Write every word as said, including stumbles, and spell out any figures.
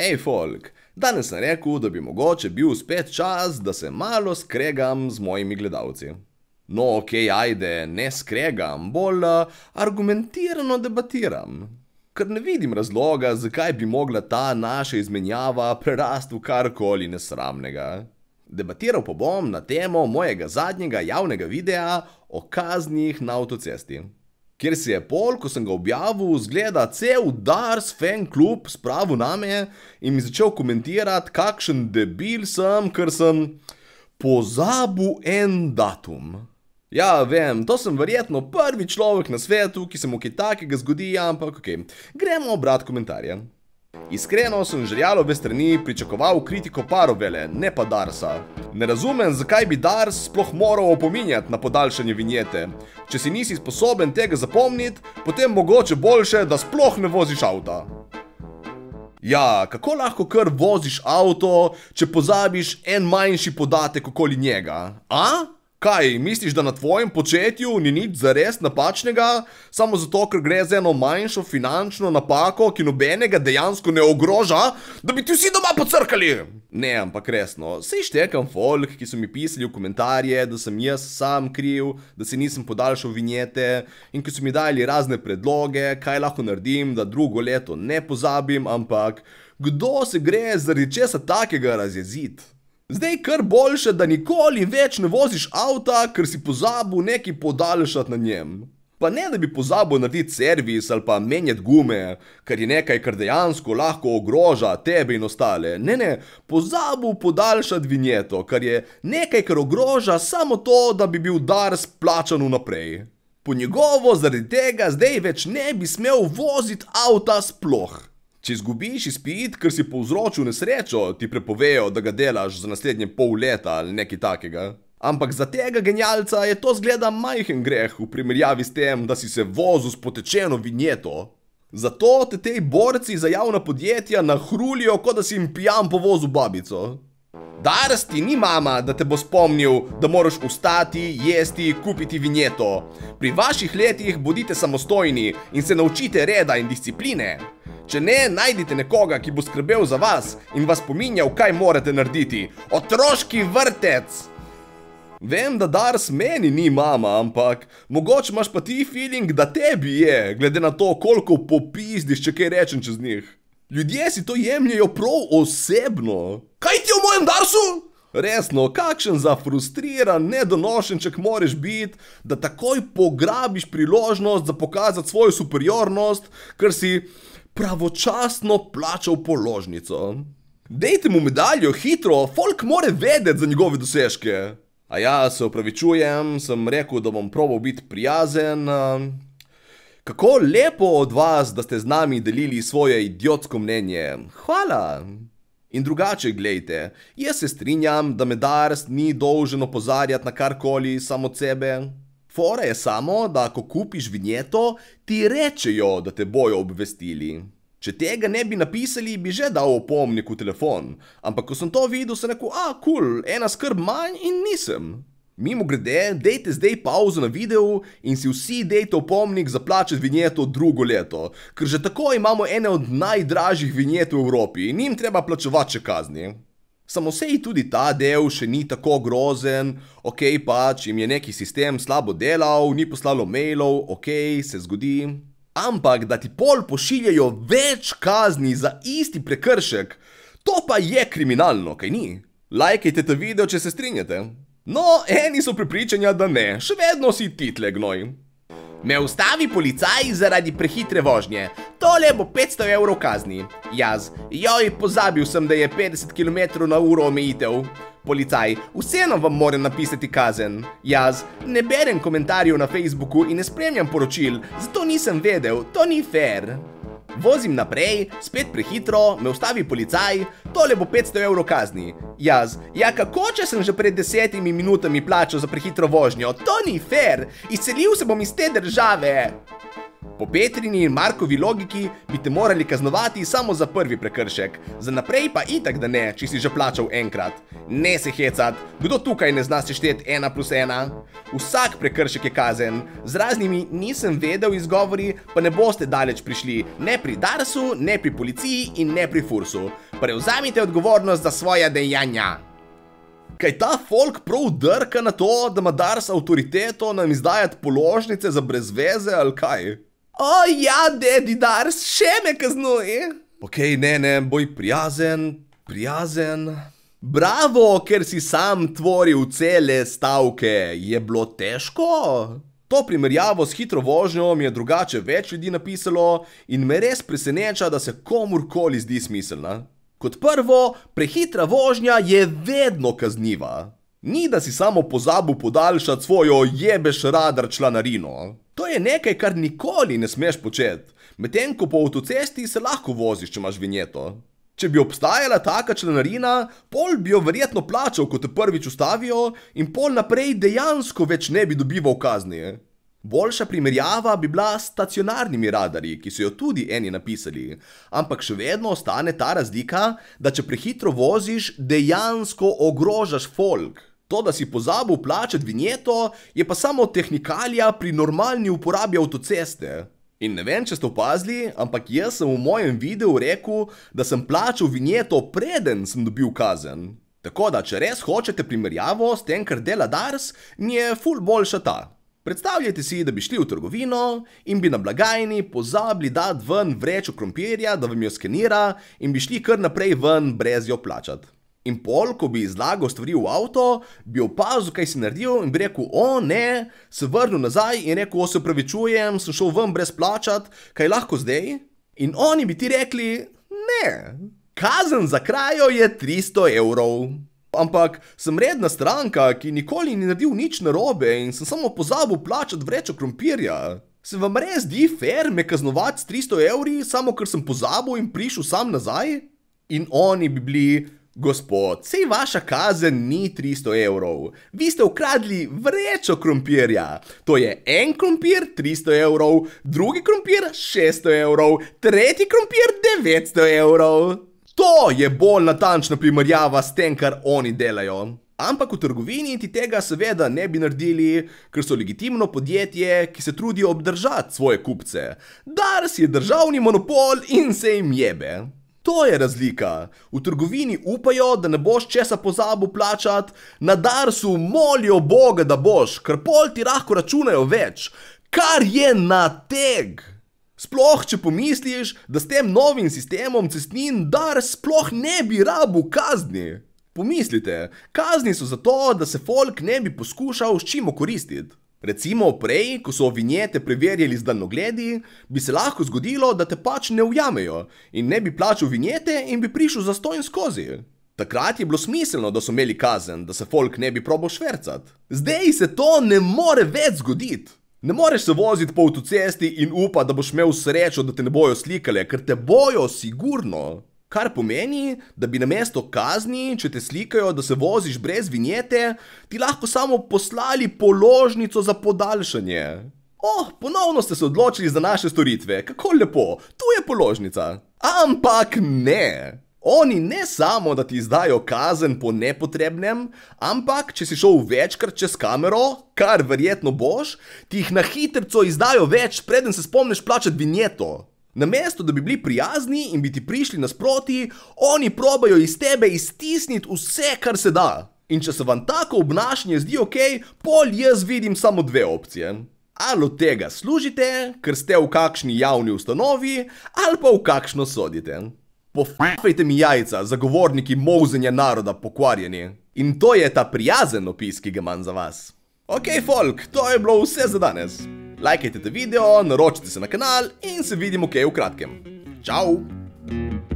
Ej, folk, danes sem rekel, da bi mogoče bil spet čas, da se malo skregam z mojimi gledalci. No, okej, ajde, ne skregam, bolj argumentirano debatiram. Ker ne vidim razloga, zakaj bi mogla ta naša izmenjava prerasti v karkoli nesramnega. Debatiral pa bom na temo mojega zadnjega javnega videa o kaznih na avtocesti. Kjer si je pol, ko sem ga objavil, zgleda cel Dars fan klub spravil name in mi začel komentirati, kakšen debil sem, ker sem pozabil en datum. Ja, vem, to sem verjetno prvi človek na svetu, ki se mu kaj takega zgodi, ampak okej, gremo obrat komentarje. Iskreno sem žerjalove strani pričakoval kritiko Parovele, ne pa Darsa. Ne razumem, zakaj bi Dars sploh moral opominjati na podaljšanje vinjete. Če si nisi sposoben tega zapomniti, potem mogoče boljše, da sploh ne voziš avta. Ja, kako lahko kar voziš avto, če pozabiš en manjši podatek okoli njega? A? Kaj, misliš, da na tvojem početju ni nič zares napačnega, samo zato, ker gre za eno manjšo finančno napako, ki nobenega dejansko ne ogroža, da bi ti vsi doma pocrkali? Ne, ampak resno, sej štekam folk, ki so mi pisali v komentarje, da sem jaz sam kriv, da se nisem podaljšal vinjete in ki so mi dali razne predloge, kaj lahko naredim, da drugo leto ne pozabim, ampak kdo se gre zaradi česa takega razjeziti? Zdaj kar boljše, da nikoli več ne voziš avta, ker si pozabil nekaj podaljšati na njem. Pa ne, da bi pozabil narediti servis ali pa menjati gume, ker je nekaj, kar dejansko lahko ogroža tebe in ostale. Ne, ne, pozabil podaljšati vinjeto, kar je nekaj, kar ogroža samo to, da bi bil Dars plačan vnaprej. Po njegovo zaradi tega zdaj več ne bi smel voziti avta sploh. Če izgubiš izpit, ker si povzročil nesrečo, ti prepovejo, da ga delaš za naslednje pol leta ali nekaj takega. Ampak za tega genialca je to zgleda majhen greh v primerjavi s tem, da si se vozil s potečeno vinjeto. Zato te tej borci za javna podjetja nahrulijo, kot da si jim pijan povozil babico. Dars ti ni mama, da te bo spomnil, da moraš vstati, jesti, kupiti vinjeto. Pri vaših letih bodite samostojni in se naučite reda in discipline. Če ne, najdite nekoga, ki bo skrbel za vas in vas pominjal, kaj morate narediti. Otroški vrtec! Vem, da Dars meni ni mama, ampak mogoče imaš pa ti feeling, da tebi je, glede na to, koliko popizdiš, če kaj rečem čez njih. Ljudje si to jemljajo prav osebno. Kaj ti je v mojem Darsu? Resno, kakšen zafrustriran, nedonošenček moraš biti, da takoj pograbiš priložnost za pokazati svojo superiornost, ker si pravočasno plačal položnico. Dejte mu medaljo, hitro, folk more vedeti za njegove dosežke. A ja, se opravičujem, sem rekel, da bom probal biti prijazen. Kako lepo od vas, da ste z nami delili svoje idiotsko mnenje. Hvala. In drugače, glejte, jaz se strinjam, da me Dars ni dolžen opozarjati na karkoli samo od sebe. Fora je samo, da ko kupiš vinjeto, ti rečejo, da te bojo obvestili. Če tega ne bi napisali, bi že dal opomnik v telefon. Ampak ko sem to videl, sem rekel, a, kul, ena skrb manj in nisem. Mimogrede, dejte zdaj pauzo na videu in si vsi dejte opomnik za plačati vinjeto drugo leto. Ker že tako imamo ene od najdražjih vinjet v Evropi in njim treba plačevati še kazni. Samo sej tudi ta del še ni tako grozen, okej pač, jim je neki sistem slabo delal, ni poslalo mailov, okej, se zgodi. Ampak, da ti pol pošiljajo več kazni za isti prekršek, to pa je kriminalno, kaj ni? Lajkajte ta video, če se strinjate. No, eni so prepričanja, da ne, še vedno si title gnoj. Me ustavi policaj zaradi prehitre vožnje. Tole bo petsto evrov kazni. Jaz, joj, pozabil sem, da je petdeset kilometrov na uro omejitev. Policaj, vseeno vam moram napisati kazen. Jaz, ne berem komentarjev na Facebooku in ne spremljam poročil, zato nisem vedel, to ni fair. Vozim naprej, spet prehitro, me ustavi policaj, tole bo petsto evrov kazni. Jaz, ja kako, če sem že pred desetimi minutami plačal za prehitro vožnjo, to ni fair, izselil se bom iz te države. Po Petrini in Markovi logiki bi te morali kaznovati samo za prvi prekršek, za naprej pa itak da ne, če si že plačal enkrat. Ne se hecat, kdo tukaj ne zna sešteti ena plus ena? Vsak prekršek je kazen, z raznimi nisem vedel izgovori, pa ne boste daleč prišli, ne pri Darsu, ne pri policiji in ne pri Fursu. Prevzamite odgovornost za svoja dejanja. Kaj ta folk prav drka na to, da ima Dars avtoriteto nam izdajati položnice za brezveze ali kaj? O ja, dedi Dars, še me kaznuj! Okej, ne, ne, boj prijazen, prijazen... Bravo, ker si sam tvoril cele stavke, je bilo težko? To primerjavo s hitro vožnjo mi je drugače več ljudi napisalo in me res preseneča, da se komurkoli zdi smiselna. Kot prvo, prehitra vožnja je vedno kazniva. Ni, da si samo pozabil podaljšati svojo jebeš radar članarino. To je nekaj, kar nikoli ne smeš početi, medtem ko po avtocesti se lahko voziš, če imaš vinjeto. Če bi obstajala taka članarina, pol bi jo verjetno plačal, ko te prvič ustavijo, in pol naprej dejansko več ne bi dobival kazni. Boljša primerjava bi bila s stacionarnimi radarji, ki so jo tudi eni napisali, ampak še vedno ostane ta razlika, da če prehitro voziš, dejansko ogrožaš folk. To, da si pozabil plačati vinjeto, je pa samo tehnikalija pri normalni uporabi avtoceste. In ne vem, če ste opazili, ampak jaz sem v mojem videu rekel, da sem plačal vinjeto preden sem dobil kazen. Tako da, če res hočete primerjavo s tem, kar dela Dars, mi je ful boljša ta. Predstavljajte si, da bi šli v trgovino in bi na blagajni pozabili dati ven vrečo krompirja, da vam jo skenira in bi šli kar naprej ven brez jo plačati. In pol, ko bi izlagal stvari v avto, bi opazil, kaj si naredil in bi rekel, o ne, se vrnil nazaj in rekel, o se opravičujem, sem šel ven brez plačati, kaj lahko zdaj? In oni bi ti rekli, ne, kazen za krajo je tristo evrov. Ampak sem redna stranka, ki nikoli ni naredil nič narobe in sem samo pozabil plačati vrečo krompirja. Se vam res zdi fair me kaznovati s tristo evri, samo ker sem pozabil in prišel sam nazaj? In oni bi bili, gospod, sej vaša kazen ni tristo evrov. Vi ste ukradli vrečo krompirja. To je en krompir tristo evrov, drugi krompir šeststo evrov, tretji krompir devetsto evrov. To je bolj natančna primerjava s tem, kar oni delajo. Ampak v trgovini ti tega seveda ne bi naredili, ker so legitimno podjetje, ki se trudijo obdržati svoje kupce. Dars je državni monopol in se jim jebe. To je razlika. V trgovini upajo, da ne boš česa pozabil plačati, na Darsu molijo Boga, da boš, ker pol ti lahko računajo več. Kar je nateg! Sploh, če pomisliš, da s tem novim sistemom cestnin Dars sploh ne bi rabil kazni. Pomislite, kazni so zato, da se folk ne bi poskušal s čim okoristiti. Recimo prej, ko so vinjete preverjali z daljnogledi, bi se lahko zgodilo, da te pač ne ujamejo in ne bi plačal vinjete in bi prišel zastonj skozi. Takrat je bilo smiselno, da so imeli kazen, da se folk ne bi probal švercati. Zdaj se to ne more več zgoditi. Ne moreš se voziti po avtocesti in upa, da boš imel srečo, da te ne bojo slikale, ker te bojo sigurno. Kar pomeni, da bi namesto kazni, če te slikajo, da se voziš brez vinjete, ti lahko samo poslali položnico za podaljšanje. Oh, ponovno ste se odločili za naše storitve, kako lepo, tu je položnica. Ampak ne. Oni ne samo, da ti izdajo kazen po nepotrebnem, ampak, če si šel večkrat čez kamero, kar verjetno boš, ti jih na hitrco izdajo več, preden se spomniš plačati vinjeto. Namesto, da bi bili prijazni in bi ti prišli nasproti, oni probajo iz tebe iztisniti vse, kar se da. In če se vam tako obnašanje zdi ok, pol jaz vidim samo dve opcije. Ali od tega služite, ker ste v kakšni javni ustanovi, ali pa v kakšno sodite. Pofajte mi jajca, zagovorniki molzenja naroda pokvarjeni. In to je ta prijazen opis, ki ga imam za vas. Ok, folk, to je bilo vse za danes. Lajkajte te video, naročite se na kanal in se vidimo kaj v kratkem. Čau!